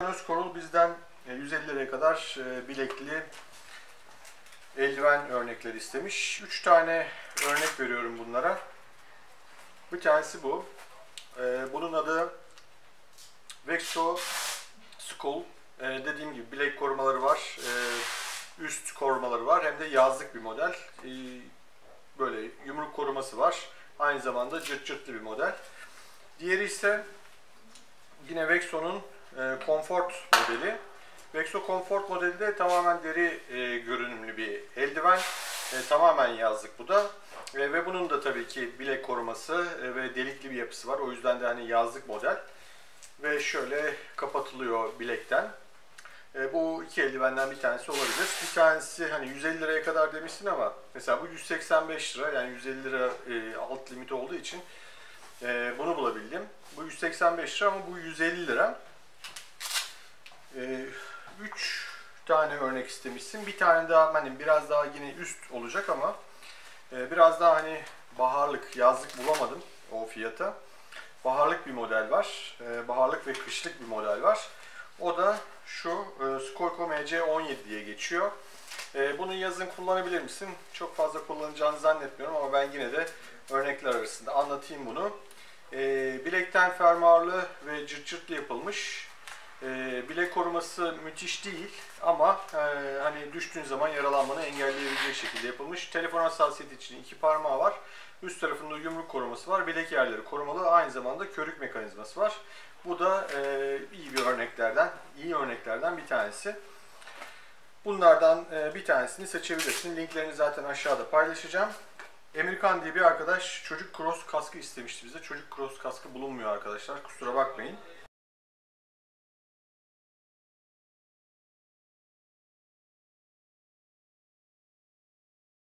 Özkorul bizden 150 liraya kadar bilekli eldiven örnekleri istemiş. 3 tane örnek veriyorum bunlara. Bir tanesi bu. Bunun adı Vexo Skull. Dediğim gibi bilek korumaları var, üst korumaları var, hem de yazlık bir model. Böyle yumruk koruması var. Aynı zamanda cırt cırtlı bir model. Diğeri ise yine Vexo'nun Comfort modeli. Vexo Comfort modeli de tamamen deri görünümlü bir eldiven. Tamamen yazlık bu da. Ve bunun da tabii ki bilek koruması ve delikli bir yapısı var. O yüzden de hani yazlık model. Ve şöyle kapatılıyor bilekten. Bu iki eldivenden bir tanesi olabilir. Bir tanesi hani 150 liraya kadar demişsin ama mesela bu 185 lira, yani 150 lira alt limit olduğu için bunu bulabildim. Bu 185 lira ama bu 150 lira. 3 tane örnek istemişsin. Bir tane daha hani biraz daha yine üst olacak ama biraz daha hani baharlık, yazlık bulamadım o fiyata. Baharlık bir model var. Baharlık ve kışlık bir model var. O da şu Skolko MC17 diye geçiyor. Bunu yazın kullanabilir misin? Çok fazla kullanacağını zannetmiyorum ama ben yine de örnekler arasında anlatayım bunu. Bilekten fermuarlı ve cırt cırtlı yapılmış. Bilek koruması müthiş değil ama hani düştüğün zaman yaralanmanı engelleyebilecek şekilde yapılmış. Telefon hassasiyeti için iki parmağı var. Üst tarafında yumruk koruması var. Bilek yerleri korumalı. Aynı zamanda körük mekanizması var. Bu da iyi örneklerden bir tanesi. Bunlardan bir tanesini seçebilirsin. Linklerini zaten aşağıda paylaşacağım. Emirkan diye bir arkadaş çocuk cross kaskı istemişti bize. Çocuk cross kaskı bulunmuyor arkadaşlar. Kusura bakmayın.